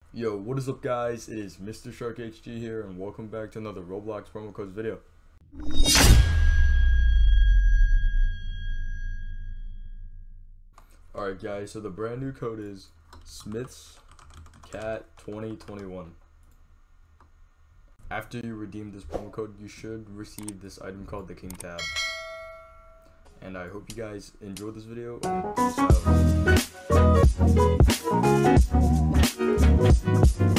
Yo, what is up guys? It is MrShark HG here and welcome back to another Roblox promo codes video. Alright guys, so the brand new code is Smith's Cat 2021. After you redeem this promo code, you should receive this item called the King Tab. And I hope you guys enjoyed this video and peace out.